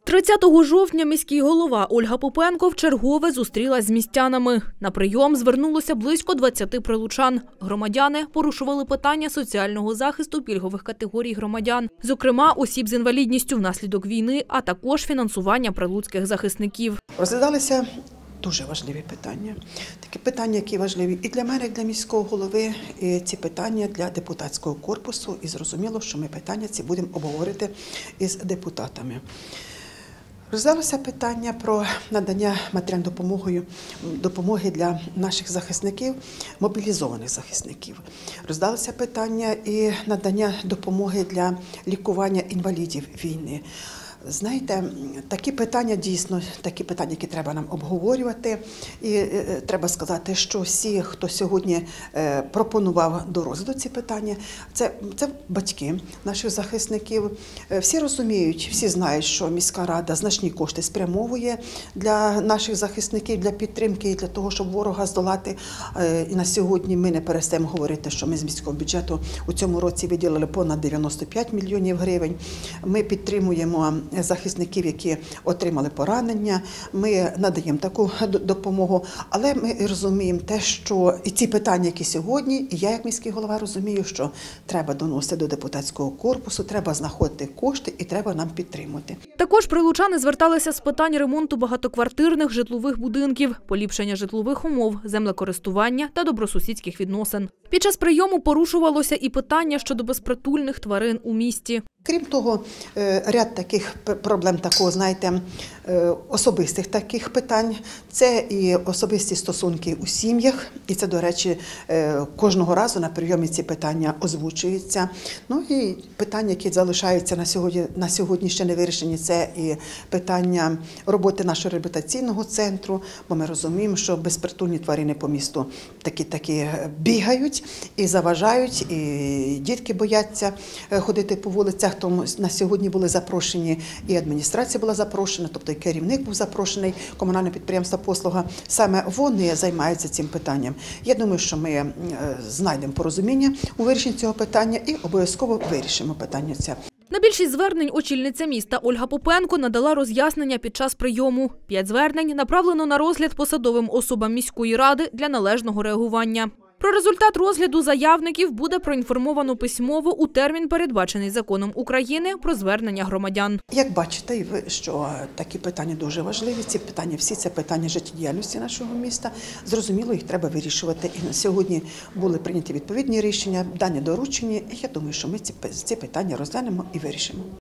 30 жовтня міський голова Ольга Попенко вчергове зустрілась з містянами. На прийом звернулося близько 20 прилучан. Громадяни порушували питання соціального захисту пільгових категорій громадян, зокрема осіб з інвалідністю внаслідок війни, а також фінансування прилуцьких захисників. Розглядалися дуже важливі питання. Такі питання, які важливі і для мене, і для міського голови, і ці питання для депутатського корпусу. І зрозуміло, що ми питання ці будемо обговорити із депутатами. Розглядалося питання про надання матеріальної допомоги для наших захисників, мобілізованих захисників. Розглядалося питання і надання допомоги для лікування інвалідів війни. Знаєте, такі питання, дійсно, такі питання, які треба нам обговорювати. І треба сказати, що всі, хто сьогодні пропонував до розгляду ці питання, це батьки наших захисників. Всі розуміють, всі знають, що міська рада значні кошти спрямовує для наших захисників, для підтримки і для того, щоб ворога здолати. І на сьогодні ми не перестаємо говорити, що ми з міського бюджету у цьому році виділили понад 95 мільйонів гривень. Ми підтримуємо захисників, які отримали поранення, ми надаємо таку допомогу, але ми розуміємо те, що і ці питання, які сьогодні, і я як міський голова розумію, що треба доносити до депутатського корпусу, треба знаходити кошти і треба нам підтримати. Також прилучани зверталися з питань ремонту багатоквартирних житлових будинків, поліпшення житлових умов, землекористування та добросусідських відносин. Під час прийому порушувалося і питання щодо безпритульних тварин у місті. Крім того, ряд таких проблем, такого, знаєте, особистих таких питань. Це і особисті стосунки у сім'ях, і це, до речі, кожного разу на прийомі ці питання озвучуються. Ну і питання, які залишаються на сьогодні ще не вирішені, це і питання роботи нашого реабілітаційного центру, бо ми розуміємо, що безпритульні тварини по місту такі бігають і заважають, і дітки бояться ходити по вулицях. Тому на сьогодні були запрошені, і адміністрація була запрошена, тобто і керівник був запрошений, комунальне підприємство «Послуга». Саме вони займаються цим питанням. Я думаю, що ми знайдемо порозуміння у вирішенні цього питання і обов'язково вирішимо питання це. На більшість звернень очільниця міста Ольга Попенко надала роз'яснення під час прийому. 5 звернень направлено на розгляд посадовим особам міської ради для належного реагування. Про результат розгляду заявників буде проінформовано письмово у термін, передбачений законом України про звернення громадян. Як бачите, і ви, що такі питання дуже важливі, ці питання всі, це питання життєдіяльності нашого міста. Зрозуміло, їх треба вирішувати. І на сьогодні були прийняті відповідні рішення, дані доручені. І я думаю, що ми ці питання розглянемо і вирішимо.